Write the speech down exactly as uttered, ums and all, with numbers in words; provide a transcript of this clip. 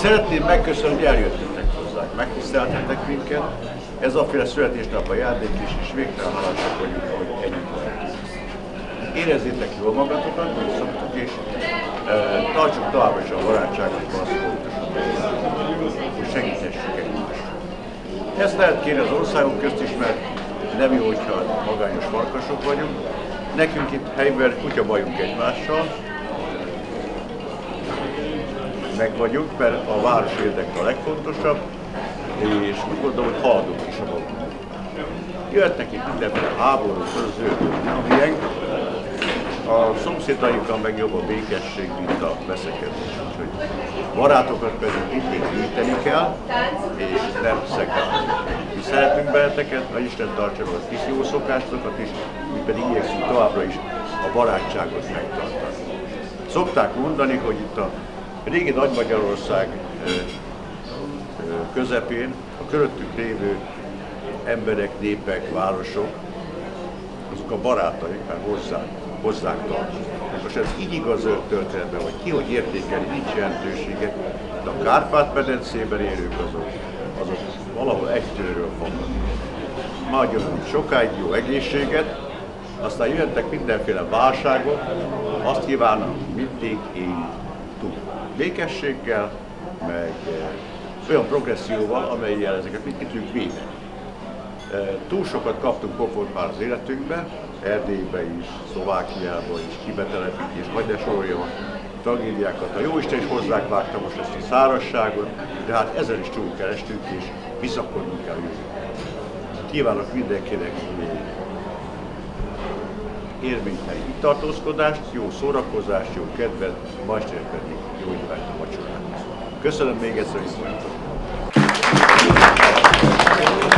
Szeretném megköszönni, hogy eljöttetek hozzánk, megtiszteltetek minket. Ez a féle születésnap ajándék is, és végtelen hálásak vagyunk, hogy együtt vagyunk. Érezzétek jól magatokat, hogy szoktuk, és e, tartsuk továbbra is a barátságot, az fontos, hogy segíthessük egymást. Ezt lehet kérni az országok közt is, mert nem jó, hogyha magányos farkasok vagyunk. Nekünk itt helyben kutyabajunk egymással, meg vagyunk, mert a város érdeke a legfontosabb, és úgy gondolom, hogy haladunk is a magunk. Jöhetnek itt mindenféle háború, közöző, amilyen a szomszédainkkal meg jobb a békesség, mint a veszekedés. Úgyhogy barátokat pedig mindig gyűjteni kell, és nem szekretni. Mi szeretünk benneteket, a Isten tartsa meg a kis jó szokásokat is, mi pedig igyekszünk továbbra is a barátságot megtartani. Szokták mondani, hogy itt a régi Nagy-Magyarország közepén a körülöttünk lévő emberek, népek, városok, azok a barátaik, mert hozzánk, hozzánk tartoznak. Most ez így igaz a történetben, hogy ki hogy értékeli, nincs jelentősége, de a Kárpát-medencében élők azok, azok valahol egy tőről fognak. Maradjon sokáig jó egészséget, aztán jöttek mindenféle válságok, azt kívánom, mindig így túl. Békességgel, meg olyan progresszióval, amellyel ezeket mit ki tudjuk védeni. Túl sokat kaptunk pofont már az életünkben, Erdélyben is, Szlovákiában is, kibetelepítés, vagy ne soroljam a tragédiákat. A Jóisten is hozzánk vágta most ezt a szárazságot, de hát ezen is túl kerestünk, és visszakodnunk kell jövő. Kívánok mindenkinek élménytelen itt tartózkodást, jó szórakozást, jó kedvet, ma este pedig jó évet a vacsorát. Köszönöm még egyszer, hogy itt vagytok.